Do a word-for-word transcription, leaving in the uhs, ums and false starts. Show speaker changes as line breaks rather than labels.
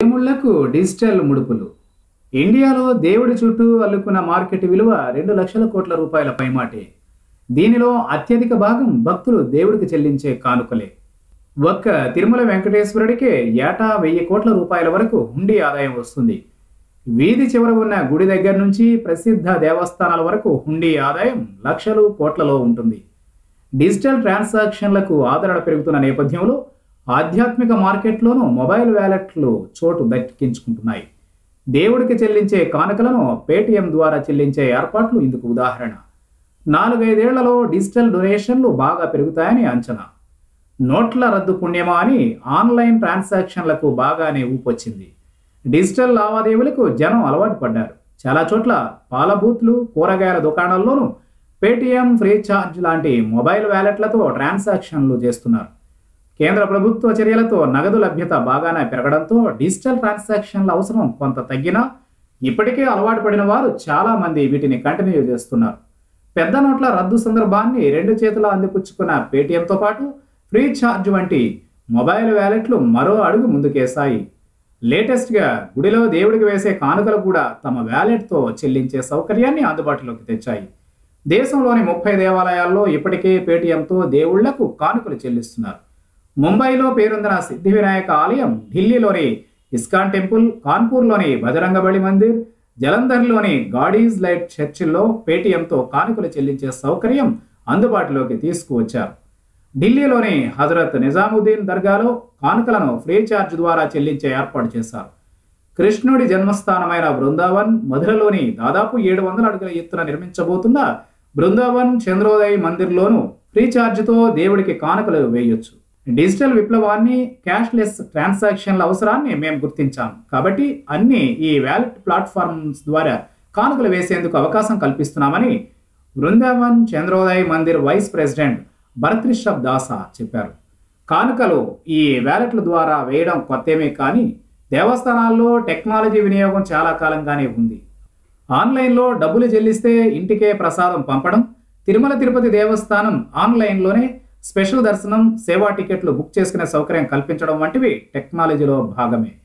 దేవుళ్లకు డిజిటల్ ముడుపులు. ఇండియాలో దేవుడి చుట్టూ అల్లుకున్న మార్కెట్ విలువ రెండు లక్షల కోట్ల రూపాయల పైమాటే. దీనిలో అత్యధిక భాగం భక్తులు దేవుడికి చెల్లించే కానుకలే. ఒక్క తిరుమల వెంకటేశ్వరుడికే ఏటా వెయ్యి కోట్ల రూపాయల వరకు హుండీ ఆదాయం వస్తుంది. వీధి చివర ఉన్న గుడి దగ్గర నుంచి ప్రసిద్ధ దేవస్థానాల వరకు హుండీ ఆదాయం లక్షలు కోట్లలో ఉంటుంది. డిజిటల్ ట్రాన్సాక్షన్లకు ఆదరణ పెరుగుతున్న నేపథ్యంలో ఆధ్యాత్మిక మార్కెట్లోనూ మొబైల్ వ్యాలెట్లు చోటు దక్కించుకుంటున్నాయి. దేవుడికి చెల్లించే కానుకలను పేటీఎం ద్వారా చెల్లించే ఏర్పాట్లు ఇందుకు ఉదాహరణ. నాలుగైదేళ్లలో డిజిటల్ డొనేషన్లు బాగా పెరుగుతాయని అంచనా. నోట్ల రద్దు పుణ్యమా అని ఆన్లైన్ ట్రాన్సాక్షన్లకు బాగానే ఊపొచ్చింది. డిజిటల్ లావాదేవీలకు జనం అలవాటు పడ్డారు. చాలా చోట్ల పాల బూత్లు, కూరగాయల దుకాణాల్లోనూ పేటీఎం, ఫ్రీ ఛార్జ్ లాంటి మొబైల్ వ్యాలెట్లతో ట్రాన్సాక్షన్లు చేస్తున్నారు. కేంద్ర ప్రభుత్వ చర్యలతో నగదు లభ్యత బాగానే పెరగడంతో డిజిటల్ ట్రాన్సాక్షన్ల అవసరం కొంత తగ్గినా ఇప్పటికే అలవాటు పడిన వారు చాలా మంది వీటిని కంటిన్యూ చేస్తున్నారు. పెద్ద నోట్ల రద్దు సందర్భాన్ని రెండు చేతుల అందిపుచ్చుకున్న పేటీఎంతో పాటు ఫ్రీ ఛార్జ్ వంటి మొబైల్ వ్యాలెట్లు మరో అడుగు ముందుకేశాయి. లేటెస్ట్గా గుడిలో దేవుడికి వేసే కానుకలు కూడా తమ వ్యాలెట్తో చెల్లించే సౌకర్యాన్ని అందుబాటులోకి తెచ్చాయి. దేశంలోని ముప్పై దేవాలయాల్లో ఇప్పటికే పేటీఎంతో దేవుళ్లకు కానుకలు చెల్లిస్తున్నారు. ముంబైలో పేరొందిన సిద్ధి వినాయక ఆలయం, ఢిల్లీలోని ఇస్కాన్ టెంపుల్, కాన్పూర్లోని బజరంగబలి మందిర్, జలంధర్లోని గాడీస్ లైట్ చర్చిల్లో పేటీఎంతో కానుకలు చెల్లించే సౌకర్యం అందుబాటులోకి తీసుకువచ్చారు. ఢిల్లీలోని హజరత్ నిజాముద్దీన్ దర్గాలో కానుకలను ఫ్రీ ఛార్జ్ ద్వారా చెల్లించే ఏర్పాటు చేశారు. కృష్ణుడి జన్మస్థానమైన బృందావన్, మధురలోని దాదాపు ఏడు వందల అడుగుల ఎత్తున నిర్మించబోతున్న బృందావన్ చంద్రోదయ్ మందిర్లోనూ ఫ్రీ ఛార్జ్తో దేవుడికి కానుకలు వేయొచ్చు. డిజిటల్ విప్లవాన్ని, క్యాష్లెస్ ట్రాన్సాక్షన్ల అవసరాన్ని మేము గుర్తించాం కాబట్టి అన్ని ఈ వ్యాలెట్ ప్లాట్ఫామ్స్ ద్వారా కానుకలు వేసేందుకు అవకాశం కల్పిస్తున్నామని బృందావన్ చంద్రోదయ్ మందిర్ వైస్ ప్రెసిడెంట్ భరత్ రిషబ్ దాసా చెప్పారు. కానుకలు ఈ వ్యాలెట్ల ద్వారా వేయడం కొత్తేమీ కానీ దేవస్థానాల్లో టెక్నాలజీ వినియోగం చాలా కాలంగానే ఉంది. ఆన్లైన్లో డబ్బులు చెల్లిస్తే ఇంటికే ప్రసాదం పంపడం, తిరుమల తిరుపతి దేవస్థానం ఆన్లైన్లోనే స్పెషల్ దర్శనం, సేవా టికెట్లు బుక్ చేసుకునే సౌకర్యం కల్పించడం వంటివి టెక్నాలజీలో భాగమే.